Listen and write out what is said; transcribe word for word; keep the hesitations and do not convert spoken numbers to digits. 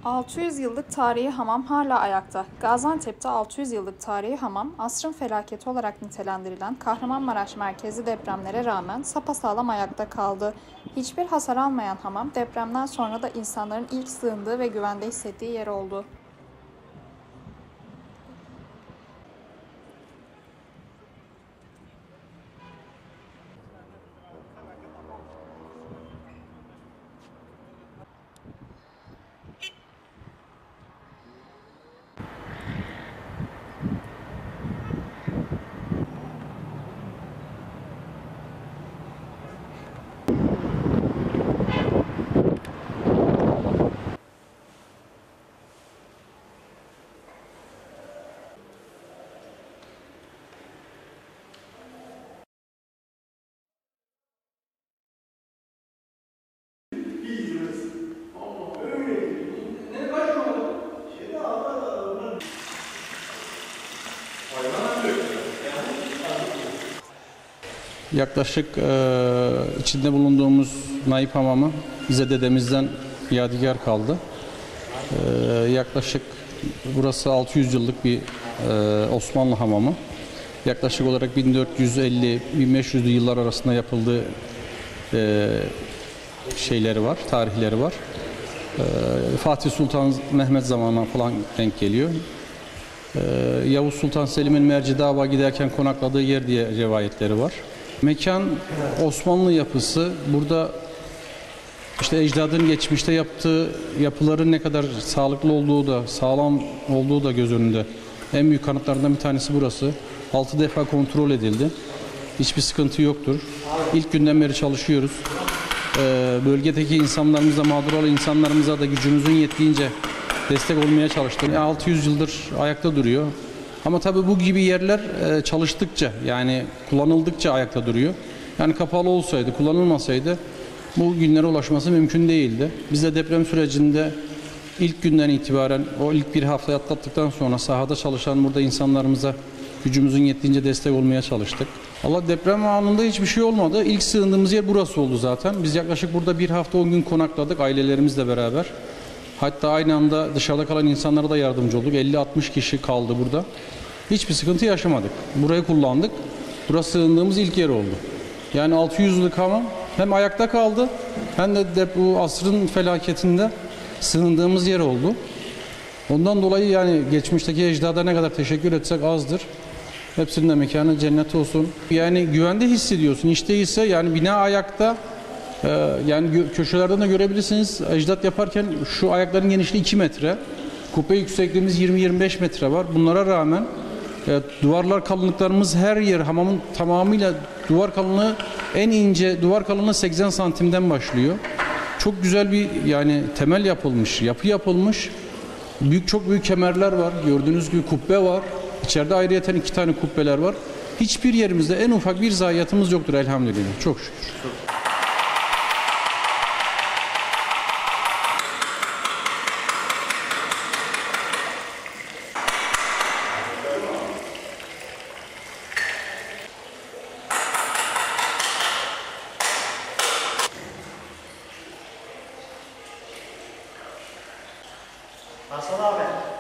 altı yüz yıllık tarihi hamam hala ayakta. Gaziantep'te altı yüz yıllık tarihi hamam, asrın felaketi olarak nitelendirilen Kahramanmaraş merkezli depremlere rağmen sapasağlam ayakta kaldı. Hiçbir hasar almayan hamam, depremden sonra da insanların ilk sığındığı ve güvende hissettiği yer oldu. Yaklaşık e, içinde bulunduğumuz Naip Hamamı bize dedemizden yadigar kaldı. E, yaklaşık burası altı yüz yıllık bir e, Osmanlı hamamı. Yaklaşık olarak bin dört yüz elli bin beş yüzlü yıllar arasında yapıldığı e, şeyleri var, tarihleri var. E, Fatih Sultan Mehmet zamanına falan denk geliyor. E, Yavuz Sultan Selim'in Mercidab'a giderken konakladığı yer diye rivayetleri var. Mekan Osmanlı yapısı. Burada işte ecdadın geçmişte yaptığı yapıların ne kadar sağlıklı olduğu da, sağlam olduğu da göz önünde. En büyük kanıtlardan bir tanesi burası. Altı defa kontrol edildi. Hiçbir sıkıntı yoktur. İlk günden beri çalışıyoruz. Ee, bölgedeki insanlarımıza, mağdur olan insanlarımıza da gücümüzün yettiğince destek olmaya çalıştık. altı yüz yıldır ayakta duruyor. Ama tabii bu gibi yerler çalıştıkça, yani kullanıldıkça ayakta duruyor. Yani kapalı olsaydı, kullanılmasaydı bu günlere ulaşması mümkün değildi. Biz de deprem sürecinde ilk günden itibaren, o ilk bir haftayı atlattıktan sonra sahada çalışan burada insanlarımıza gücümüzün yettiğince destek olmaya çalıştık. Allah, deprem anında hiçbir şey olmadı. İlk sığındığımız yer burası oldu zaten. Biz yaklaşık burada bir hafta on gün konakladık ailelerimizle beraber. Hatta aynı anda dışarıda kalan insanlara da yardımcı olduk. elli altmış kişi kaldı burada. Hiçbir sıkıntı yaşamadık. Burayı kullandık. Burası sığındığımız ilk yer oldu. Yani altı yüz yıllık hamam hem ayakta kaldı hem de, de bu asrın felaketinde sığındığımız yer oldu. Ondan dolayı yani geçmişteki ecdada ne kadar teşekkür etsek azdır. Hepsinin de mekanı cennet olsun. Yani güvende hissediyorsun. Hiç değilse yani bina ayakta. Yani köşelerden de görebilirsiniz. Ecdat yaparken şu ayakların genişliği iki metre. Kubbe yüksekliğimiz yirmi yirmi beş metre var. Bunlara rağmen e, duvarlar kalınlıklarımız her yer hamamın tamamıyla duvar kalınlığı, en ince duvar kalınlığı seksen santimden başlıyor. Çok güzel bir yani temel yapılmış, yapı yapılmış. Büyük, çok büyük kemerler var. Gördüğünüz gibi kubbe var. İçeride ayrıyeten iki tane kubbeler var. Hiçbir yerimizde en ufak bir zayiatımız yoktur elhamdülillah. Çok şükür. Hasan abi.